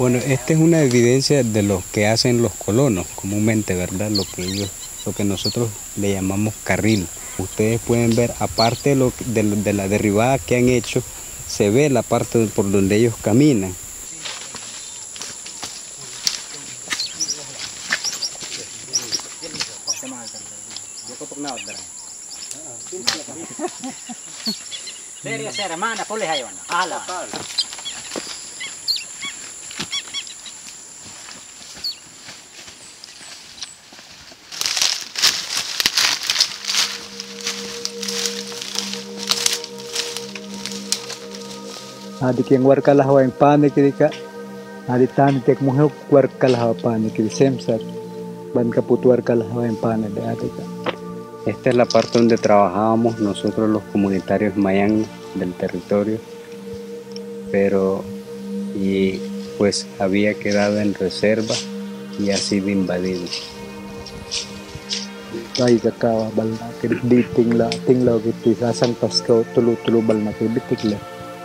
Bueno, esta es una evidencia de lo que hacen los colonos comúnmente, ¿verdad? Lo que nosotros le llamamos carril. Ustedes pueden ver, aparte de la derribada que han hecho, se ve la parte por donde ellos caminan. Adi yang warka lah hawa yang panik kiri adi tani tek muhe warka lah hawa panik kiri semsat ban kaput warka lah hawa yang panik de adi ka. Esta es la parte donde trabajábamos nosotros los comunitarios mayang del territorio, y pues había quedado en reserva y ha sido invadido. Ay kakawa bal na kiri di tinglaw kiti sasang paskaw tulu bal na kiri bitik la.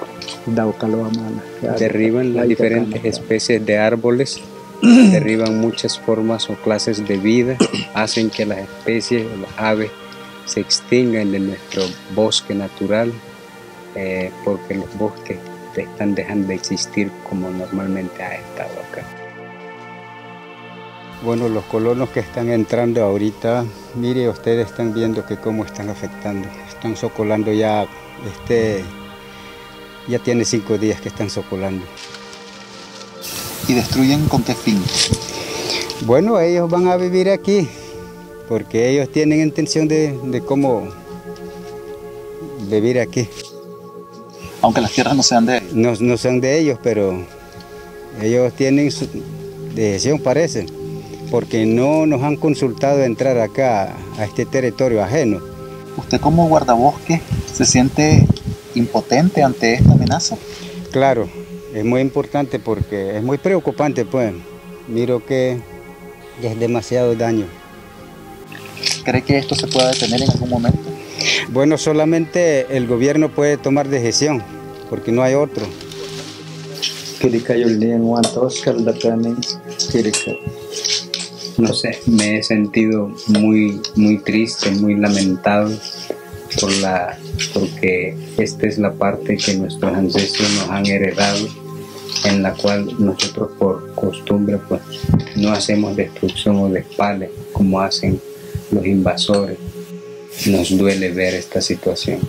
Derriban las diferentes especies de árboles, derriban muchas formas o clases de vida, hacen que las especies o las aves se extingan de nuestro bosque natural, porque los bosques están dejando de existir como normalmente ha estado acá. Bueno, los colonos que están entrando ahorita, mire, ustedes están viendo que cómo están afectando, están socolando ya, ya tiene 5 días que están socolando. ¿Y destruyen con qué fin? Bueno, ellos van a vivir aquí, porque ellos tienen intención de cómo vivir aquí. Aunque las tierras no sean de ellos. No son de ellos, pero ellos tienen su decisión, parece, porque no nos han consultado entrar acá a este territorio ajeno. ¿Usted como guardabosque se siente impotente ante esta amenaza? Claro, es muy importante porque es muy preocupante, pues. Miro que es demasiado daño. ¿Cree que esto se pueda detener en algún momento? Bueno, solamente el gobierno puede tomar decisión, porque no hay otro. No sé, me he sentido muy triste, muy lamentado porque esta es la parte que nuestros ancestros nos han heredado, en la cual nosotros por costumbre pues no hacemos destrucción o despale como hacen los invasores. Nos duele ver esta situación.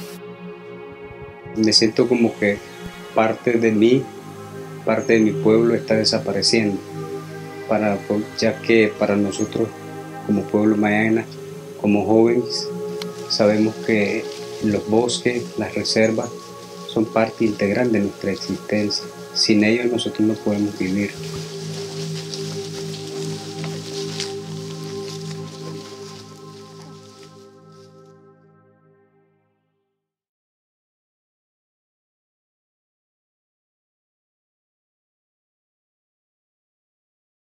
Me siento como que parte de mí, parte de mi pueblo está desapareciendo, ya que para nosotros como pueblo mayana, como jóvenes, sabemos que los bosques, las reservas, son parte integral de nuestra existencia. Sin ellos nosotros no podemos vivir.